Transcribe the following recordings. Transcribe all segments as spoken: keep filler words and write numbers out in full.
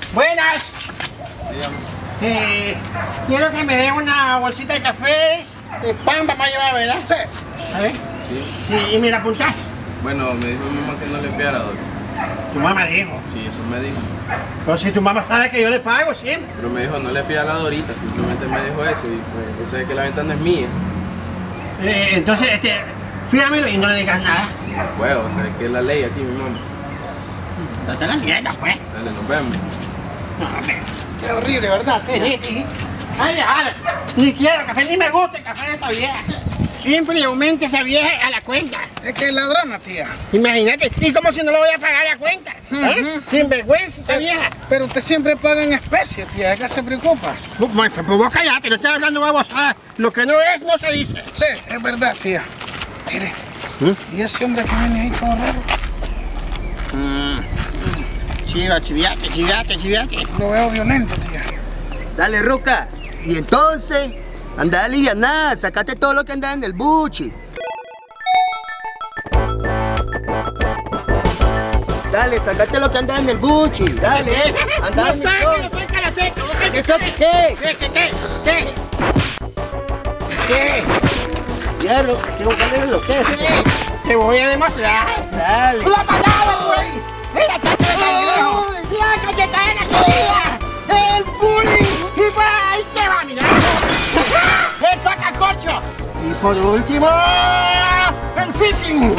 Buenas. Eh, quiero que me den una bolsita de café, de pan, vamos a llevar, ¿verdad? Sí. A ver. Sí. Sí, y me la apuntás. Bueno, me dijo mi mamá que no le enviara, doctor. Tu mamá dijo. Sí, eso me dijo. Pero si tu mamá sabe que yo le pago siempre. Pero me dijo, no le pida la Dorita, simplemente me dijo eso y pues yo sé que la ventana es mía. Eh, entonces, este, fíjamelo y no le digas nada. No puedo, o sea, es que es la ley aquí, mi mamá. Date la mierda, pues. Dale, nos vemos. No, hombre. Qué horrible, ¿verdad? Sí, sí, sí. Ay, déjala. Ni quiero café, ni me gusta el café de esta vieja. Siempre le aumenta esa vieja a la cuenta. Es que es ladrona, tía. Imagínate, y como si no lo voy a pagar a la cuenta. ¿Eh? Uh-huh. Sin vergüenza esa vieja. Pero usted siempre paga en especie, tía, ¿qué se preocupa? Pues, pues vos callate, no estoy hablando de vos. Ah, lo que no es, no se dice. Sí, es verdad, tía. Mire, ¿Mm? ¿y ese hombre que viene ahí todo raro? Mm. Chiva, chiviate, chiviate, chiviate. Lo veo violento, tía. Dale, Ruca. Y entonces, anda a alivianar, sacate todo lo que anda en el buchi. Dale, sacate lo que anda en el buchi. Dale, anda No en el saques, sol. no soy karateca. ¿Eso qué? ¿Qué, qué, qué? ¿Qué? ¿Qué? Ya, Ruca, ¿qué buscarle lo que es? ¿Qué? Te voy a demostrar. Dale. ¡La patada, güey! ¡Mira, está todo el cangrejo! ¡La cachetada en la querida! ¡El bullying! ¡Y pues ahí te va, mira! ¡El sacacorcho! Y por último, el fishing.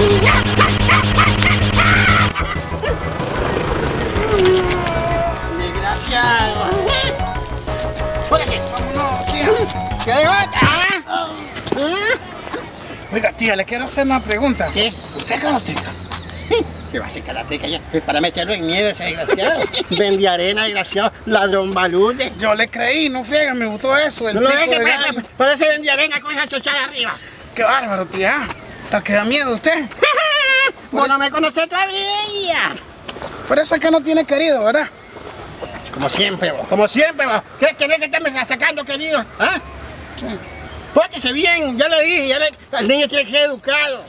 Desgraciado. Oye, ¿Cómo no, tía? ¿qué digo? ¿Ah? ¿Ah? Oiga, tía, le quiero hacer una pregunta. ¿Qué? ¿Usted es karateca? ¿Qué va a hacer karateca ya? Es para meterlo en miedo ese desgraciado. Vende arena, desgraciado, ladrón balude. Yo le creí, no friega, me gustó eso, el No lo pico dejes de que gallo. pa- parece vende arena con esa chochada arriba. Qué bárbaro, tía. ¿Hasta que da miedo usted? Vos no me conoces todavía. Por eso es que no tiene querido, ¿verdad? Como siempre vos, como siempre vos. ¿Qué querés que estemos sacando, querido? ¿Ah? Pórtese bien, ya le dije, ya le... el niño tiene que ser educado.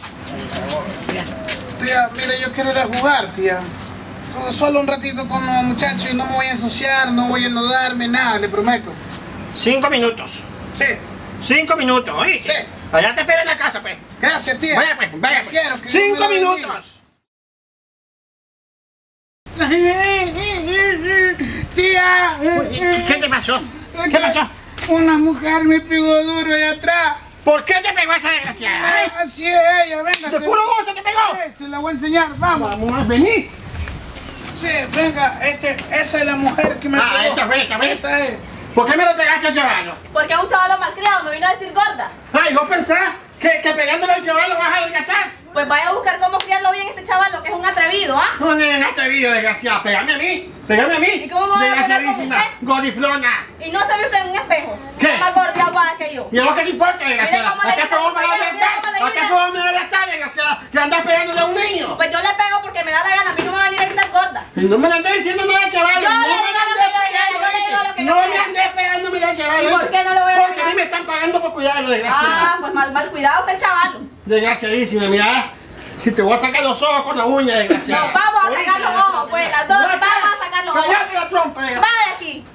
Tía, mire, yo quiero ir a jugar, tía. Solo un ratito con los muchachos y no me voy a ensuciar, no voy a enlodarme, nada, le prometo. Cinco minutos. Sí, Cinco minutos, ¿oí? Sí. Allá te espero en la casa, pues. gracias, tía. Vaya, pues, vaya, pues. Quiero que Cinco Dios me la minutos. Tía, ¿Qué, qué te pasó? ¿Qué pasó? una mujer me pegó duro de atrás. ¿Por qué te pegó esa desgraciada? ¿Eh? Así es ella, venga. ¿De se- puro gusto te pegó? Sí, se la voy a enseñar, vamos. Vamos a venir. Sí, venga, este, esa es la mujer que me Ah, pegó. esta fue, esta fue. Esa es. ¿Por qué me lo pegaste al chaval? Porque es un chaval malcriado, me vino a decir gorda. Ay, ¿vos pensás que, que pegándole al chaval lo vas a adelgazar? Pues vaya a buscar cómo criarlo bien este chaval, lo que es un atrevido, ¿ah? No, no, no atrevido, desgraciado. Pegame a mí, pegame a mí. ¿Y cómo me voy a pegar con Desgraciadísima, usted? goriflona. Y no se ve usted en un espejo. ¿Qué? Es más gorda y aguada que yo. ¿Y a vos qué te importa, desgraciada? cómo le ¿Acaso grita vos me tu vas a pareja, mira estar? cómo le grita. ¿Acaso vos me vas a estar, desgraciada? Que andás pegándole a un niño. Pues yo le pego porque me da la gana, a mí no me va a venir a gritar gorda. Y no me lo andés diciendo nada, chaval. Yo no le me digo andés lo que yo quiera, pegando, yo le digo lo que yo No me quiera. andés pegándome de chaval. ¿Y por qué no lo voy a Porque a pegar? mí me están pagando por cuidarlo, desgraciado. Ah, pues mal, mal cuidado usted el chaval. Desgraciadísima, mira. Si te voy a sacar los ojos con la uña, desgraciada. Nos vamos a sacar los ojos, pues, las dos, No, vamos a sacar los ojos. Cállate la trompa, desgraciada. Va de aquí.